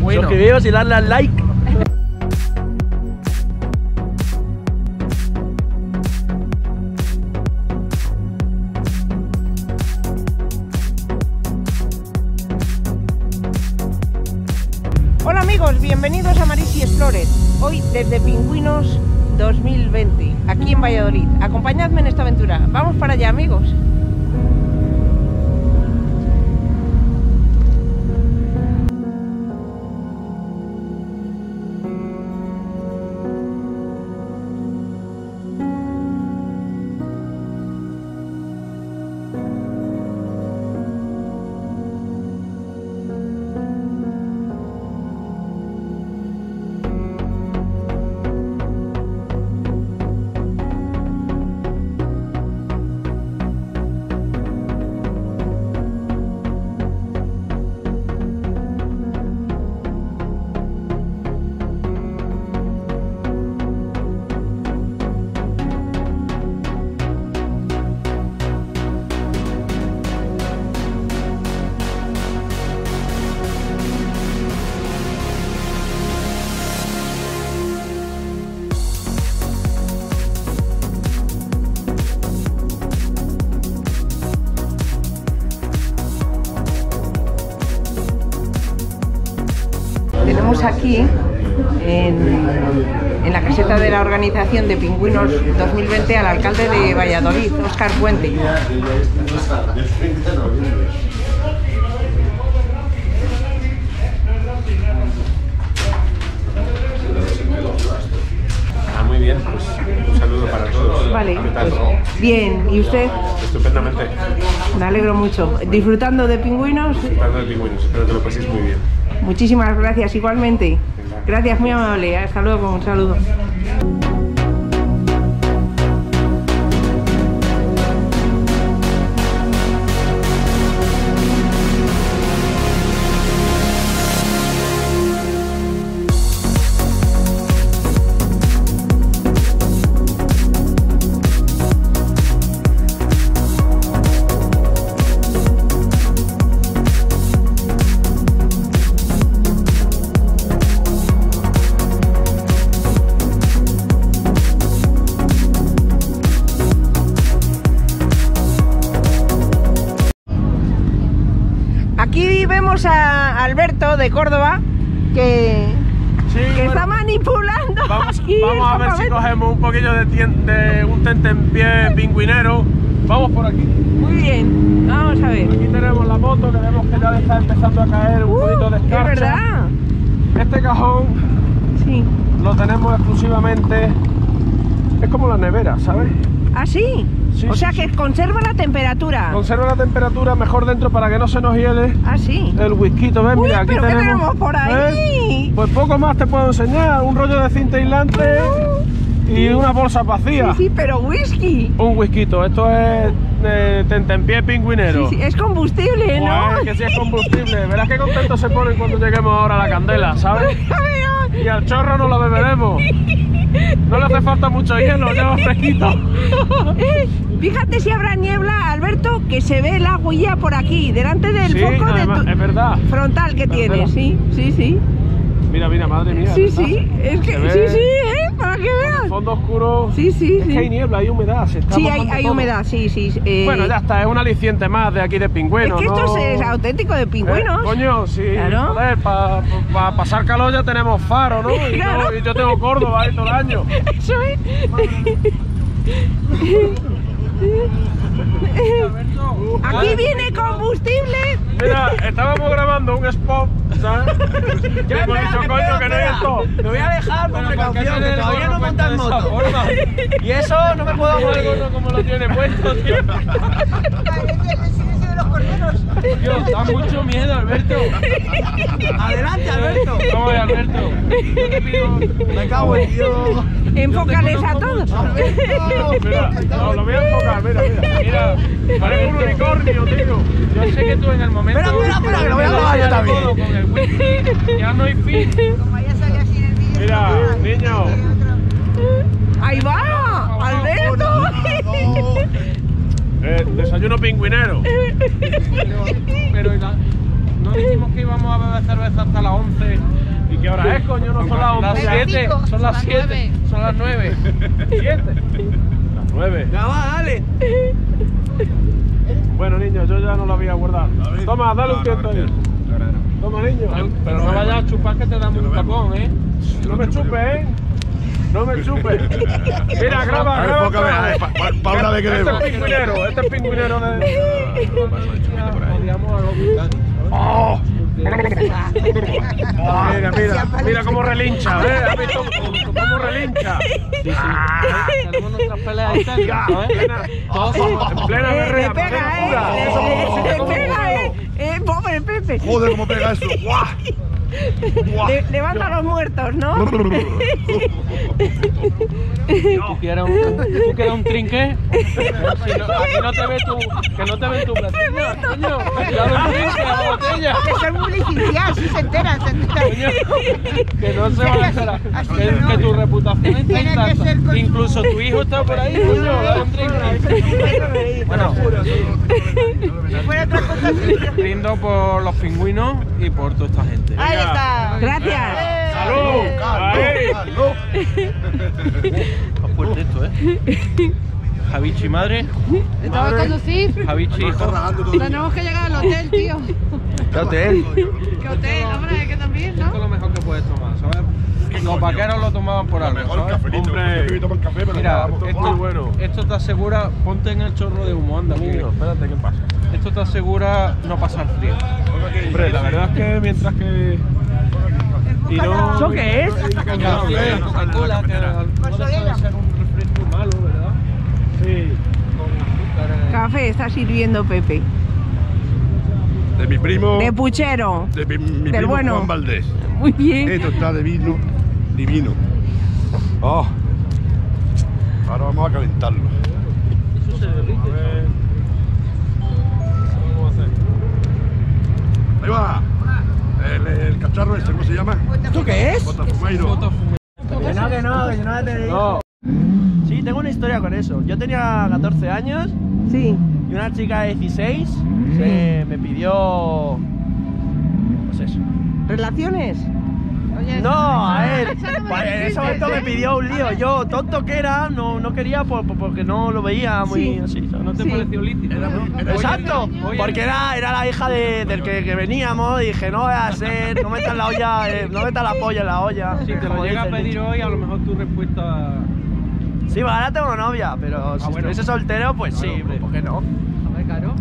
pingüino. Suscribiros y darle al like. Hola amigos, bienvenidos a Marisi Explorer. Hoy desde Pingüinos 2020, aquí en Valladolid. Acompañadme en esta aventura. Vamos para allá, amigos. Tenemos aquí en la caseta de la organización de Pingüinos 2020 al alcalde de Valladolid, Óscar Puente. Muy bien, pues un saludo para todos. Vale, ¿Qué tal? pues, bien, ¿y usted? Estupendamente. Me alegro mucho. ¿Disfrutando de Pingüinos? Disfrutando de Pingüinos, espero que lo paséis muy bien. Muchísimas gracias, igualmente. Gracias, muy amable. Hasta luego, un saludo. Aquí vemos a Alberto de Córdoba que Bueno, está manipulando. vamos aquí a ver si cogemos un poquillo de un tentempié pingüinero. Vamos por aquí. Muy bien, vamos a ver. Aquí tenemos la moto, que vemos que ya le está empezando a caer un poquito de Es escarcha. verdad. Este cajón Sí. lo tenemos exclusivamente, es como la nevera, ¿sabes? ¿Ah, sí? Sí, O sea sí, que conserva la temperatura. Conserva la temperatura mejor dentro para que no se nos hiele Ah, sí. el whisky. ¿Ves? Uy, Mira, aquí pero ¿qué tenemos, tenemos por ahí? ¿ves? Pues poco más te puedo enseñar, un rollo de cinta aislante y una bolsa vacía. Sí, pero whisky. Un whisky, esto es tentempié pingüinero. Sí, es combustible, ¿no? Pues, que sí es combustible. Verás qué contentos se ponen cuando lleguemos ahora a la candela, ¿sabes? Y al chorro no lo beberemos. No le hace falta mucho hielo, lleva fresquito. Fíjate si habrá niebla, Alberto, que se ve la huella por aquí, delante del Sí, foco de además, tu es verdad. frontal que tiene. Sí, sí, sí. Mira, mira, madre mía. Sí, ¿verdad? sí, es que Se ve sí, sí, para que veas. Fondo oscuro. Sí, sí, Es sí. que hay niebla, hay humedad. Se está Sí, mojando hay todo. humedad, sí, sí. Bueno, ya está, es un aliciente más de aquí de Es Pingüinos. que esto ¿no? es auténtico de Pingüinos. Coño, sí. Claro. Joder, para pasar calor ya tenemos Faro, ¿no? Y, Claro. y yo tengo Córdoba ahí todo el año. Eso es. Aquí viene combustible. Mira, estábamos grabando un spot, ¿sabes? Y hemos dicho, coño, que no hay esto. Me voy a dejar con precaución, que todavía no montan moto. Y eso no me puedo Algo mover. no como lo tiene puesto, tío. Dios, da mucho miedo, Alberto. Adelante, Alberto. ¿Cómo es, Alberto? Yo te pido... Me cago en Dios. Enfócales a todos. Mira, no, lo voy a enfocar, mira, mira. Mira, parece un unicornio, tío. Yo sé que tú en el momento... Espera, que lo voy a grabar yo también. Con el whisky, ya no hay fin. Mira, niño. Ahí va, Alberto. Desayuno pingüinero. Pero no dijimos que íbamos a beber cerveza hasta las 11 ¿Qué hora es, coño? No son las 11. Las 7, son las 7, son las 9. 7. Las 9. Ya va, dale. Bueno, niño, yo ya no lo había guardado. Toma, dale un tiento ahí. Toma, niño. Pero no vayas a chupar que te damos un tapón, ¿eh? No me chupes, ¿eh? No me chupes. Mira, graba. Para una vez que Este es pingüinero, este es pingüinero de... Odiamos a los vulcanos. ¡Oh! Mira cómo relincha, ¿ves? ¿Has visto cómo relincha? Sí. Tenemos nuestras peleas internas, ¿sabes? Todos somos en plena guerra, Le pega, le pega, pobre Pepe. Joder, cómo pega eso. ¡Guau! Levanta a los muertos, ¿no? ¿Tú quieres un trinqué? Aquí no te ves que no te ves tu platilla, coño. Dale un trinque a la botella. Que son muy licenciados, sí se enteran. Coño, que no se van a enterar. Que tu reputación está intacta. Incluso tu hijo está por ahí, coño. Dale un trinque. Bueno, brindo por los pingüinos y por toda esta gente. Ahí está. Gracias. ¡Salud! Más fuerte esto, ¿eh? Javichi madre. ¿Te va a conducir? Javichi hijo. Tenemos que llegar al hotel, tío. ¿Qué hotel? ¿Qué hotel? Hombre, que también, Esto es ¿no? lo mejor que puedes tomar, ¿sabes? Los vaqueros lo tomaban por algo, ¿sabes? Hombre, Mira, esto es muy bueno. esto te asegura, ponte en el chorro de humo, anda, Niño, niño. espérate, ¿qué pasa? Esto te asegura no pasar frío. Hombre, la verdad es que mientras que... Y no... ¿Eso qué es? Coca-Cola, que puede ser un refresco malo, ¿verdad? Sí. Con azúcar. Café está sirviendo Pepe. De mi primo. De puchero. De mi Del primo bueno. Juan Valdés. Muy bien. Esto está de vino divino. Oh. Ahora vamos a calentarlo. Eso se derrite. A ver... ¿Cómo hacer? Ahí va. El cacharro este, ¿cómo se llama? ¿Esto qué es? Botafumeiro. Que no la tenéis. No. Sí, tengo una historia con eso. Yo tenía 14 años Sí. y una chica de 16 me pidió... Pues eso. ¿Relaciones? Oye, No, a ver, eso no me pues en ese dijiste, momento me pidió un lío. Yo, tonto que era, no quería porque no lo veía muy Sí. así. ¿sabes? ¿No te Sí. pareció lícito? Exacto, Oye, porque era la hija del que veníamos y dije, no voy a ser, no metas la olla, no metas la polla en la olla. Si te lo como llega a dice el pedir dicho. hoy, a lo mejor tu respuesta... Sí, pues ahora tengo novia, pero si bueno. estuviese soltero, pues sí, Claro, hombre. ¿por qué no? A ver, claro.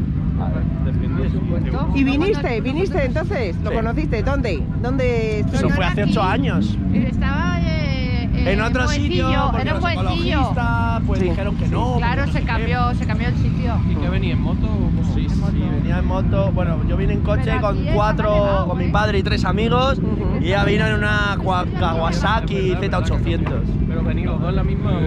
Defendiendo. ¿Y viniste entonces? ¿Lo Sí. conociste? ¿Dónde Eso estuviste? fue hace 8 años. Estaba En otro sitio, porque Era un los buen sitio. ecologistas pues Sí. dijeron que no. Claro, porque no se sé qué. cambió el sitio. ¿Y qué venía en moto o cómo? Sí, venía en moto. Bueno, yo vine en coche Pero con aquí está manejado, con mi ¿eh? padre y 3 amigos Ujú. y ella vino en una Kawasaki Z800. Pero venís los dos en la misma... No,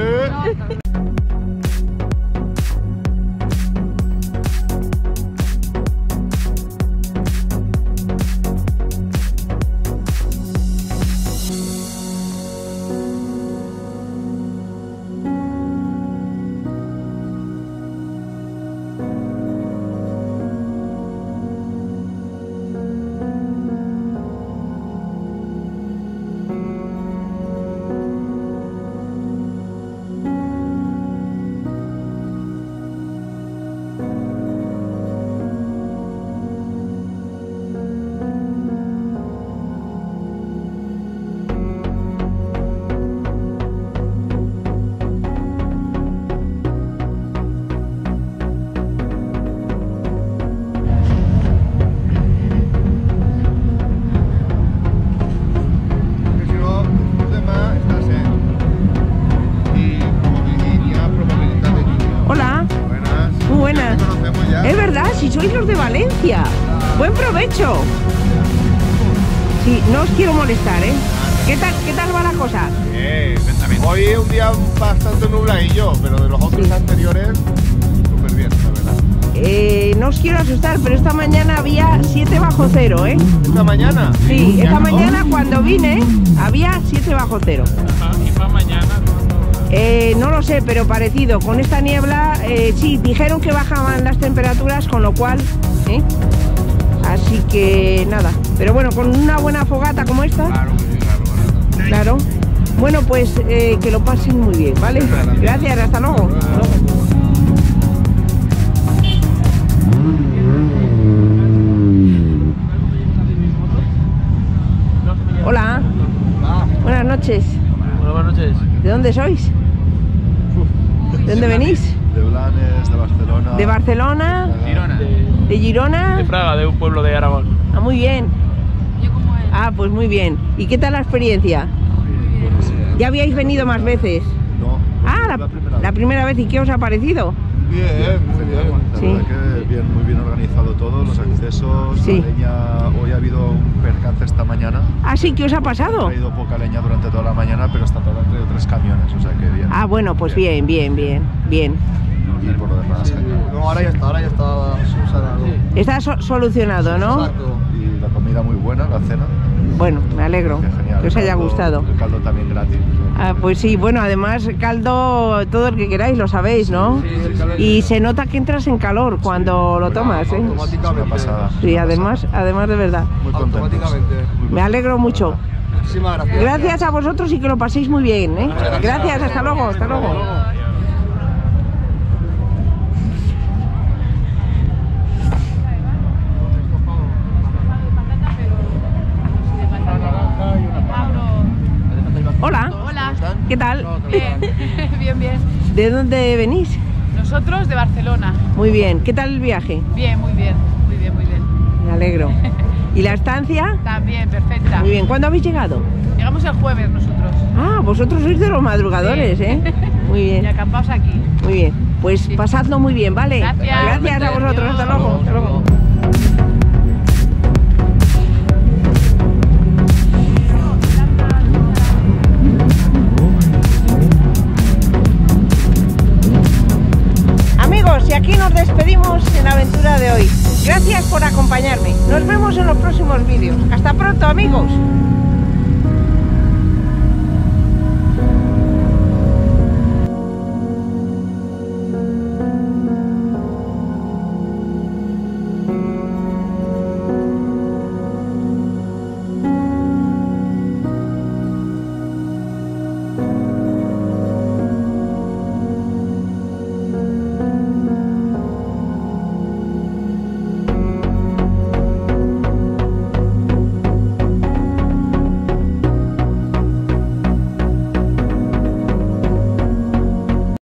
Porque si no, tú demás estás y probabilidad de niño. Hola. Buenas. Muy buenas. Ya te conocemos ya. Es verdad, si sois los de Valencia. Buen provecho. Sí, no os quiero molestar, ¿eh? ¿Qué tal va la cosa? Hoy es un día bastante nubladillo, pero de los otros anteriores, súper bien, la verdad. No os quiero asustar, pero esta mañana había 7 bajo cero, ¿eh? ¿Esta mañana? Sí, esta mañana cuando vine había 7 bajo cero. Y para mañana, No lo sé, pero parecido. Con esta niebla, sí, dijeron que bajaban las temperaturas, con lo cual... Así que nada, pero bueno, con una buena fogata como esta. Claro. Bueno, pues que lo pasen muy bien, ¿vale? Gracias, hasta luego. Hola. Buenas noches. Hola, buenas noches. ¿De dónde sois? ¿De dónde venís? De Blanes, de Barcelona. ¿De Barcelona? Girona. ¿De Girona? De Fraga, de un pueblo de Aragón. Ah, muy bien. Ah, pues muy bien. ¿Y qué tal la experiencia? ¿Ya habíais venido más veces? No. Ah, la primera vez. ¿Y qué os ha parecido? Bien, muy bien. La Sí. verdad que bien, muy bien organizado todo, los accesos, Sí. la leña. Hoy ha habido un percance esta mañana. Ah, sí, ¿qué os ha Ha pasado? traído poca leña durante toda la mañana, pero hasta ahora han traído 3 camiones, o sea que bien. Ah, bueno, pues bien. Y por lo demás, genial. No, ahora ya está subsanado. Está solucionado, ¿no? Exacto. Y la comida muy buena, la cena. Bueno, me alegro Que genial. que os haya gustado. El caldo también gratis. Ah, pues sí, bueno, además caldo, todo el que queráis, lo sabéis, ¿no? Y se nota que entras en calor cuando lo tomas, ¿eh? Es una pasada. Sí, además de verdad. Muy contentos. Automáticamente. Me alegro mucho. Muchísimas gracias. Gracias a vosotros y que lo paséis muy bien, ¿eh? Gracias, hasta luego, hasta luego. Hola, Hola, ¿qué tal? bien, bien. ¿De dónde venís? Nosotros de Barcelona. Muy bien, ¿qué tal el viaje? Bien, muy bien. Me alegro. ¿Y la estancia? También, perfecta. Muy bien, ¿cuándo habéis llegado? Llegamos el jueves nosotros. Ah, vosotros sois de los madrugadores, Sí. ¿eh? Muy Y bien, acampaos aquí. muy bien. Pues Sí. pasadlo muy bien, ¿vale? Gracias. Gracias a vosotros, hasta luego. Hasta luego. Amigos, y aquí nos despedimos en la aventura de hoy. Gracias por acompañarme. Nos vemos en los próximos vídeos. Hasta pronto, amigos.